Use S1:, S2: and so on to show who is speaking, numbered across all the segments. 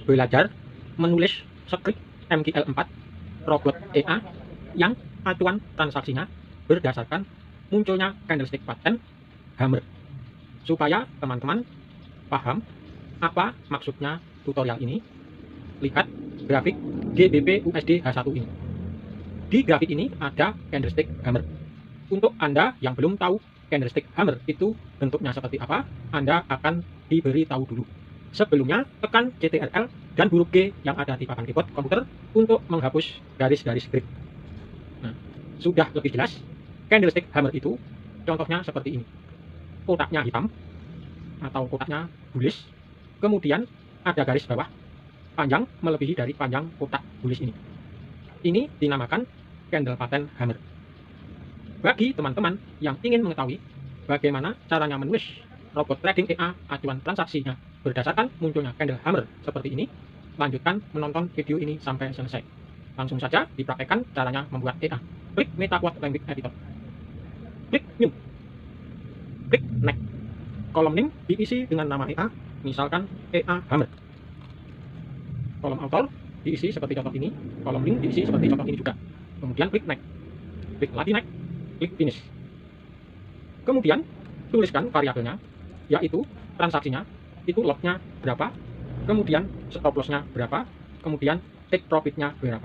S1: belajar menulis skrip MQL4 robot EA yang acuan transaksinya berdasarkan munculnya candlestick pattern hammer, supaya teman-teman paham apa maksudnya tutorial ini. Lihat grafik GBP USD H1 ini. Di grafik ini ada candlestick hammer. Untuk Anda yang belum tahu candlestick hammer itu bentuknya seperti apa, Anda akan diberi tahu dulu. Sebelumnya, tekan Ctrl dan huruf G yang ada di papan keyboard komputer untuk menghapus garis-garis grid. Nah, sudah lebih jelas, candlestick hammer itu contohnya seperti ini. Kotaknya hitam atau kotaknya bullish, kemudian ada garis bawah panjang melebihi dari panjang kotak bullish ini. Ini dinamakan candle pattern hammer. Bagi teman-teman yang ingin mengetahui bagaimana caranya menulis robot trading EA acuan transaksinya berdasarkan munculnya candle hammer seperti ini, lanjutkan menonton video ini sampai selesai. Langsung saja dipraktekkan caranya membuat EA. Klik MetaQuant Language Editor. Klik New. Klik Next. Kolom name diisi dengan nama EA, misalkan EA Hammer. Kolom author diisi seperti contoh ini, kolom link diisi seperti contoh ini juga. Kemudian klik Next. Klik lagi Next. Klik Finish. Kemudian tuliskan variabelnya, yaitu transaksinya, itu lotnya berapa, kemudian stop lossnya berapa, kemudian take profitnya berapa.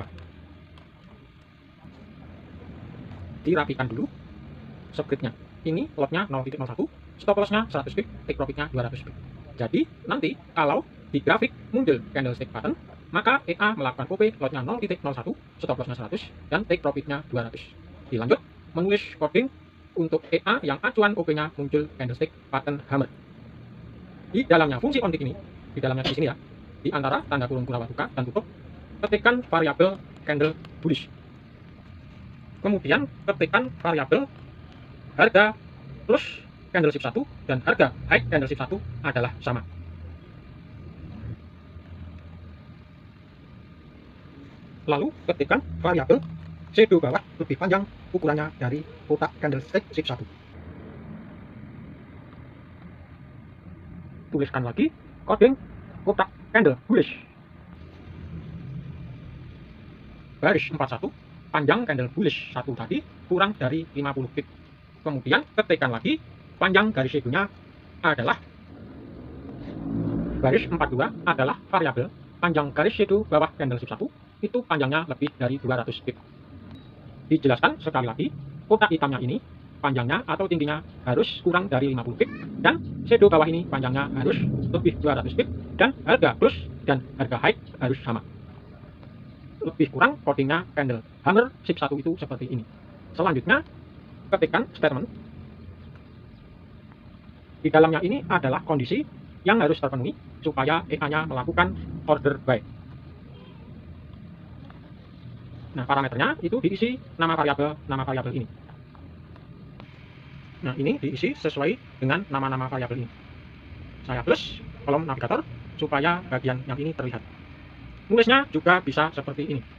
S1: Dirapikan dulu scriptnya. Ini lotnya 0.01, stop lossnya 100 pip, take profitnya 200 pip. Jadi nanti kalau di grafik muncul candlestick pattern, maka EA melakukan OP lotnya 0.01, stop lossnya 100, dan take profitnya 200. Dilanjut menulis coding untuk EA yang acuan OP-nya muncul candlestick pattern hammer. Di dalamnya fungsi ontick ini, di dalamnya di sini ya, di antara tanda kurung kurang buka dan tutup, ketikkan variabel candle bullish. Kemudian ketikkan variabel harga plus candlestick 1 dan harga high candlestick 1 adalah sama. Lalu ketikkan variabel shadow bawah lebih panjang ukurannya dari kotak candlestick 1. Tuliskan lagi coding kotak candle bullish. Baris 41, panjang candle bullish 1 tadi kurang dari 50 pip. Kemudian ketikkan lagi panjang garis shadownya adalah baris 42 adalah variabel panjang garis shadow bawah candlestick 1 itu panjangnya lebih dari 200 pip. Dijelaskan sekali lagi, kotak hitamnya ini panjangnya atau tingginya harus kurang dari 50 pip, dan shadow bawah ini panjangnya harus lebih 200 pip, dan harga plus dan harga high harus sama. Lebih kurang codingnya candle hammer shift 1 itu seperti ini. Selanjutnya ketikkan statement. Di dalamnya ini adalah kondisi yang harus terpenuhi supaya EA-nya melakukan order buy. Nah, parameternya itu diisi nama variabel ini. Nah, ini diisi sesuai dengan nama-nama variabel ini. Saya plus kolom navigator supaya bagian yang ini terlihat. Nulisnya juga bisa seperti ini.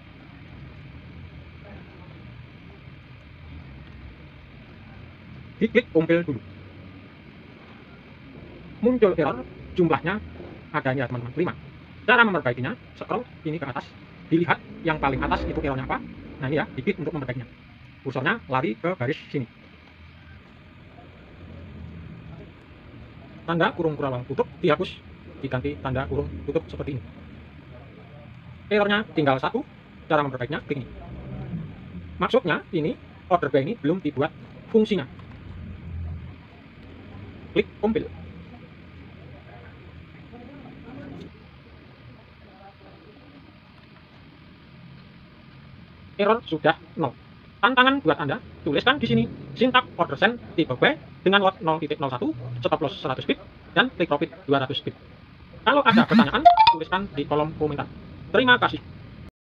S1: Diklik compile dulu. Muncul error, jumlahnya adanya teman-teman 5. Cara memperbaikinya, scroll ini ke atas. Dilihat yang paling atas itu errornya apa. Nah, ini ya, diklik untuk memperbaikinya. Kursornya lari ke garis sini. Tanda kurung kurawal tutup dihapus, diganti tanda kurung tutup seperti ini. Errornya tinggal satu, cara memperbaikinya klik ini. Maksudnya ini order buy ini belum dibuat fungsinya. Klik compile. Error sudah 0. Tantangan buat Anda, tuliskan di sini sintak order send tipe buy dengan lot 0.01, stop loss 100 pip, dan take profit 200 pip. Kalau ada pertanyaan, tuliskan di kolom komentar. Terima kasih.